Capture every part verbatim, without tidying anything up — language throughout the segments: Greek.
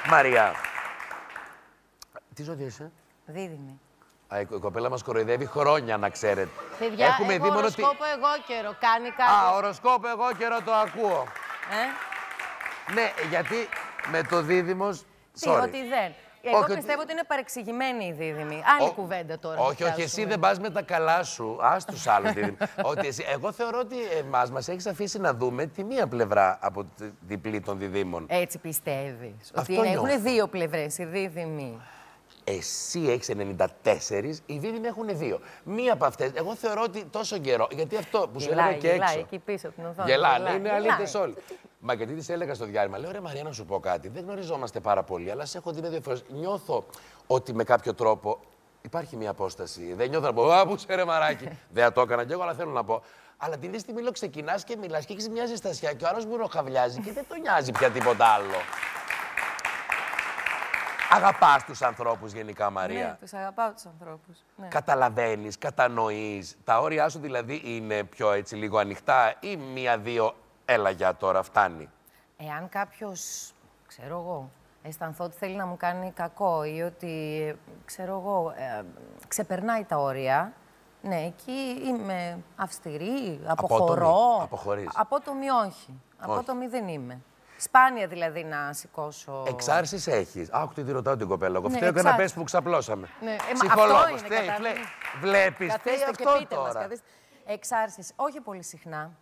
Μαρία, τι ζώδιο είσαι? Δίδυμη. Α, η κοπέλα μας κοροϊδεύει χρόνια, να ξέρετε. Παιδιά, Έχουμε έχω δει μόνο οροσκόπο ότι... εγώ καιρό. Κάνει κάτι. Α, οροσκόπο εγώ καιρό το ακούω. Ε? Ναι, γιατί με το δίδυμος... Τι, Sorry. ότι δεν. Εγώ Όχι, πιστεύω ότι... ότι είναι παρεξηγημένη η δίδυμη. Άλλη Ό, κουβέντα τώρα. Όχι, όχι, εσύ δεν πας με τα καλά σου. Ας τους άλλους δίδυμοι. Ότι εσύ, εγώ θεωρώ ότι εμάς μας έχεις αφήσει να δούμε τη μία πλευρά από τη διπλή των διδήμων. Έτσι πιστεύεις. Ότι Αυτό έχουν δύο πλευρές οι δίδυμοι. Εσύ έχεις ενενήντα τέσσερα, οι δίδυμοι έχουν δύο. Μία από αυτές, εγώ θεωρώ ότι τόσο καιρό, γιατί αυτό που σου έλεγα και γελάει, έξω. εκεί πίσω από την οθόνη. Γελάνε, είναι αλήτες όλοι. Μα γιατί της έλεγα στο διάλειμμα, λέω ρε Μαρία, να σου πω κάτι. Δεν γνωριζόμαστε πάρα πολύ, αλλά σε έχω δει με δύο φορές. Νιώθω ότι με κάποιο τρόπο υπάρχει μια απόσταση. Δεν νιώθω να πω, α, πού σε ρε μαράκι. Δεν θα το έκανα κι εγώ, αλλά θέλω να πω. Αλλά την ίδια στιγμή ξεκινάς και μιλάς και έχεις μια ζεστασιά και ο άλλος μπουροχαβλιάζει και δεν τον νοιάζει πια τίποτα άλλο. Αγαπάς τους ανθρώπους γενικά, Μαρία? Ναι, τους αγαπάω τους ανθρώπους. Ναι. Καταλαβαίνεις, κατανοείς. Τα όρια σου δηλαδή είναι πιο έτσι λίγο ανοιχτά ή μία-δύο έλα για τώρα, φτάνει? Εάν κάποιος, ξέρω εγώ, αισθανθώ ότι θέλει να μου κάνει κακό ή ότι, ξέρω εγώ, ε, ξεπερνάει τα όρια, ναι, εκεί είμαι αυστηρή, αποχωρώ. Αποχωρείς. Απότομη όχι. Απότομη δεν είμαι. Σπάνια δηλαδή να σηκώσω. Εξάρσεις έχεις. Άκου τι τη ρωτάω την κοπέλα. Εγώ Ναι, φταίω και να πες που ξαπλώσαμε. Ναι. Ε, Ψυχολόγος. Φταίει, φταίει. Βλέπεις, φταίει αυτό πείτε τώρα. μας, εξάρσεις, όχι πολύ συχνά.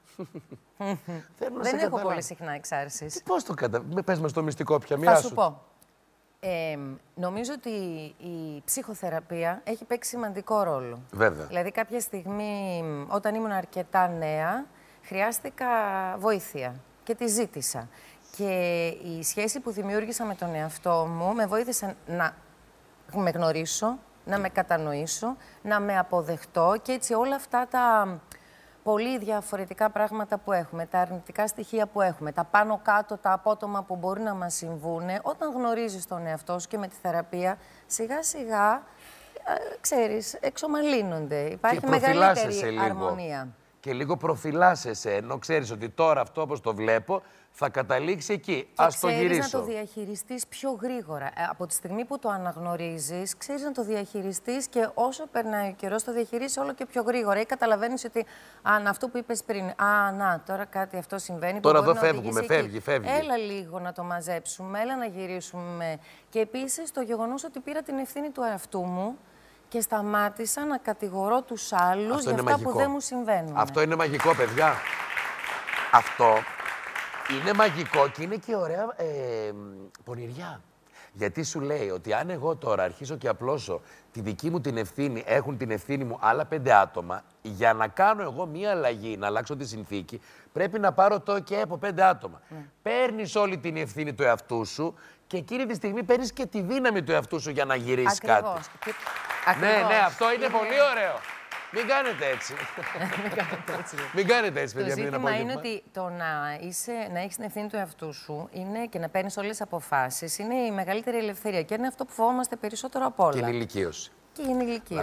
Δεν έχω πολύ συχνά εξάρσεις. Πώς το κατα... Πες μας το μυστικό πια, Θα μοιράσου. σου πω. Ε, νομίζω ότι η ψυχοθεραπεία έχει παίξει σημαντικό ρόλο. Βέβαια. Δηλαδή κάποια στιγμή, όταν ήμουν αρκετά νέα, χρειάστηκα βοήθεια και τη ζήτησα. Και η σχέση που δημιούργησα με τον εαυτό μου με βοήθησε να με γνωρίσω, να με κατανοήσω, να με αποδεχτώ και έτσι όλα αυτά τα πολύ διαφορετικά πράγματα που έχουμε, τα αρνητικά στοιχεία που έχουμε, τα πάνω κάτω, τα απότομα που μπορούν να μας συμβούν, όταν γνωρίζεις τον εαυτό σου και με τη θεραπεία, σιγά σιγά, ε, ξέρεις, εξομαλύνονται. Υπάρχει μεγαλύτερη αρμονία. Και λίγο προφυλάσσεσαι, ενώ ξέρεις ότι τώρα αυτό όπως το βλέπω θα καταλήξει εκεί. Ας το γυρίσω. Ξέρεις να το διαχειριστείς πιο γρήγορα. Ε, από τη στιγμή που το αναγνωρίζεις, ξέρεις να το διαχειριστείς και όσο περνάει ο καιρός το διαχειρίζεις όλο και πιο γρήγορα. Ή καταλαβαίνεις ότι αν αυτό που είπες πριν, α, να, τώρα κάτι αυτό συμβαίνει. Τώρα εδώ φεύγουμε, φεύγει, φεύγει. Έλα λίγο να το μαζέψουμε, έλα να γυρίσουμε. Και επίσης το γεγονός ότι πήρα την ευθύνη του εαυτού μου και σταμάτησα να κατηγορώ τους άλλους για αυτά μαγικό. που δεν μου συμβαίνουν. Αυτό είναι μαγικό, παιδιά. Αυτό είναι μαγικό και είναι και ωραία ε, πονηριά. Γιατί σου λέει ότι αν εγώ τώρα αρχίσω και απλώσω τη δική μου την ευθύνη, έχουν την ευθύνη μου άλλα πέντε άτομα, για να κάνω εγώ μία αλλαγή, να αλλάξω τη συνθήκη, πρέπει να πάρω το και από πέντε άτομα. Mm. Παίρνεις όλη την ευθύνη του εαυτού σου και εκείνη τη στιγμή παίρνεις και τη δύναμη του εαυτού σου για να γυρίσεις κάτι. Και... Ναι, ναι, αυτό είναι, είναι πολύ ωραίο. Μην κάνετε έτσι. Μην κάνετε έτσι. Μην κάνετε έτσι, παιδιά. Το ζήτημα είναι ότι το να, είσαι, να έχεις την ευθύνη του εαυτού σου είναι, και να παίρνεις όλες τις αποφάσεις είναι η μεγαλύτερη ελευθερία και είναι αυτό που φοβόμαστε περισσότερο από όλα. Και η ενηλικίωση. Και η ενηλικίωση.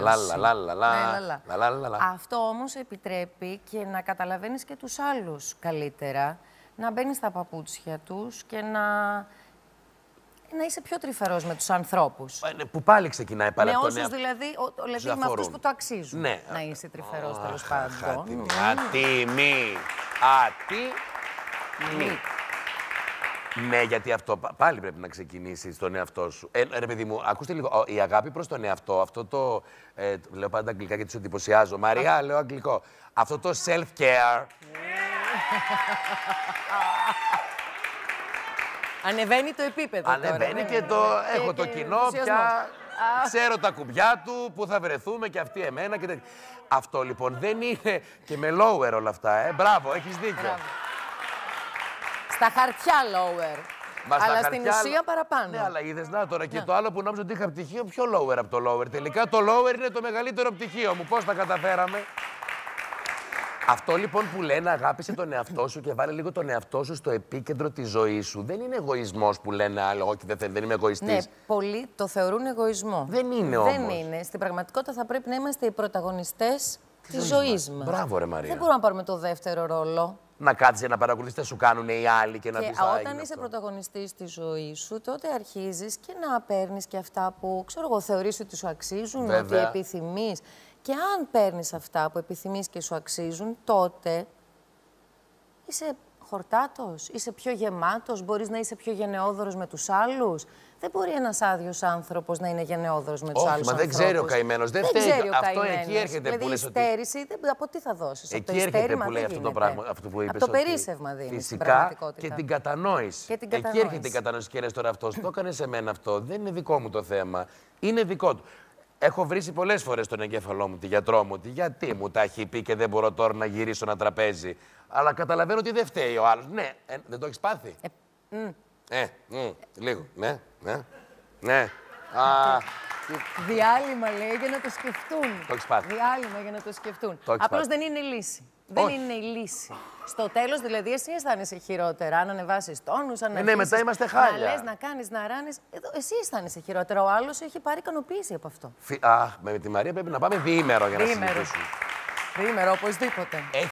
Αυτό όμως επιτρέπει και να καταλαβαίνεις και τους άλλους καλύτερα, να μπαίνεις στα παπούτσια τους και να... να είσαι πιο τρυφερός με τους ανθρώπους. Που πάλι ξεκινάει πάλι με από όσους δηλαδή, ο, δηλαδή με αυτούς που το αξίζουν. Ναι. Να είσαι τρυφερός τέλος πάντων. Ατιμή. Ατιμή. Ατιμή. Ναι, γιατί αυτό πάλι πρέπει να ξεκινήσει στον εαυτό σου. Ε, ρε παιδί μου, ακούστε λίγο. Η αγάπη προς τον εαυτό, αυτό το. Ε, λέω πάντα αγγλικά γιατί σου εντυπωσιάζω. Μαρία, λέω αγγλικό. Αυτό το self-care. Ανεβαίνει το επίπεδο. Ανεβαίνει τώρα, και το. Και, έχω και το κοινό πια. Ξέρω τα κουμπιά του, που θα βρεθούμε και αυτοί εμένα. Και... Αυτό λοιπόν δεν είναι και με lower όλα αυτά. Ε. Μπράβο, έχεις δίκιο. Μπράβο. Στα χαρτιά lower. Μα αλλά στα στην χαρτιά... ουσία παραπάνω. Ναι, αλλά είδες να τώρα και ναι. το άλλο που νόμιζα ότι είχα πτυχίο, πιο lower από το lower. Τελικά το lower είναι το μεγαλύτερο πτυχίο μου. Πώς τα καταφέραμε. Αυτό λοιπόν που λένε αγάπησε τον εαυτό σου και βάλε λίγο τον εαυτό σου στο επίκεντρο της ζωής σου. Δεν είναι εγωισμός που λένε άλλοι, όχι δεν, δεν είμαι εγωιστής. Ναι, πολλοί το θεωρούν εγωισμό. Δεν είναι όμως. Δεν είναι. Στην πραγματικότητα θα πρέπει να είμαστε οι πρωταγωνιστές της ζωής μας. Μπράβο ρε Μαρία. Δεν μπορούμε να πάρουμε το δεύτερο ρόλο. να κάτσεις να παρακολουθείς τι σου κάνουν οι άλλοι και να και πεις. Όταν είσαι πρωταγωνιστής στη ζωή σου, τότε αρχίζεις και να παίρνεις και αυτά που ξέρω εγώ, θεωρείς ότι σου αξίζουν, Βέβαια. ότι επιθυμείς. Και αν παίρνεις αυτά που επιθυμείς και σου αξίζουν, τότε είσαι χορτάτος, είσαι πιο γεμάτος, μπορείς να είσαι πιο γενναιόδωρος με τους άλλους. Δεν μπορεί ένας άδειος άνθρωπος να είναι γενναιόδωρος με τους Όχι, άλλους μα δεν ανθρώπους. ξέρει ο καημένος. Δεν, Δεν φταίει. ξέρει ο Αυτό καημένος. εκεί έρχεται δηλαδή, που λες η ότι... στέρηση, δεν- από τι θα δώσεις, Εκεί από το έρχεται ιστέρημα που λέει δεν αυτό το γίνεται. πράγμα, αυτό που είπες. Από το ότι περίσσευμα δίνεις στην φυσικά πραγματικότητα. και την κατανόηση. Και την Εκεί κατανόηση. έρχεται η κατανόηση και λες τώρα αυτός το έκανε σε μένα αυτό. Δεν είναι δικό μου το θέμα. Είναι δικό του. Έχω βρίσει πολλές φορές τον εγκέφαλό μου, τη γιατρό μου, ότι γιατί μου τα έχει πει και δεν μπορώ τώρα να γυρίσω ένα τραπέζι. Αλλά καταλαβαίνω ότι δεν φταίει ο άλλος. Ναι, ε, δεν το έχεις πάθει. Ε, μ. Ε, μ, λίγο. Ναι, ναι, ναι. Α, Διάλειμμα λέει για να το σκεφτούν. Το έχεις πάθει. Διάλειμμα για να το σκεφτούν. Το έχεις Απλώς πάθει. δεν είναι λύση. Δεν Όχι. είναι η λύση. Στο τέλος, δηλαδή, εσύ αισθάνεσαι χειρότερα. Αν ανεβάσεις τόνους, αν ναι, αρχίσεις μετά είμαστε χάλια. να λες, να κάνεις, να ράνεις. Εδώ, εσύ αισθάνεσαι χειρότερα. Ο άλλος έχει πάρει ικανοποίηση από αυτό. Φι... Αχ, με τη Μαρία πρέπει να πάμε διήμερο για να Διήμερο. συζητήσουμε. Διήμερο, οπωσδήποτε.